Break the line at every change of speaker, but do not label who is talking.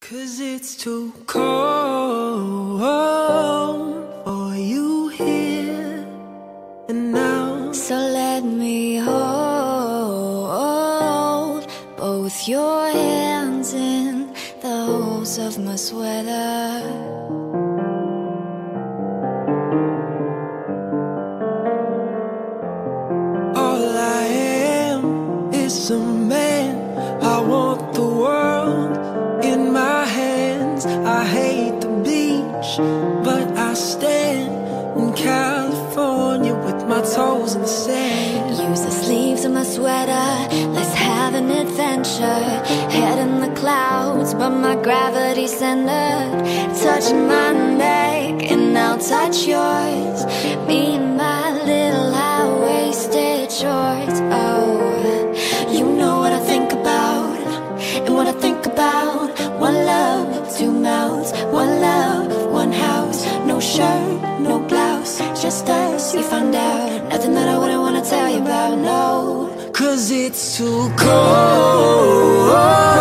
'Cause it's too cold for you here and now.
So let me hold both your hands in the holes of my sweater.
All I am is a man. I want the world in my hands. I hate the beach, but I stand in California with my toes in the sand.
Use the sleeves of my sweater, let's have an adventure. Head in the clouds, but my gravity's centered. Touch my neck and I'll touch yours. Me and my little high-waisted shorts. Oh, you know what I think about, and what I think about. One love, two mouths, one love, one house. No shirt, no blouse, just us, you found out. Nothing that I wouldn't wanna tell you about, no.
'Cause it's too cold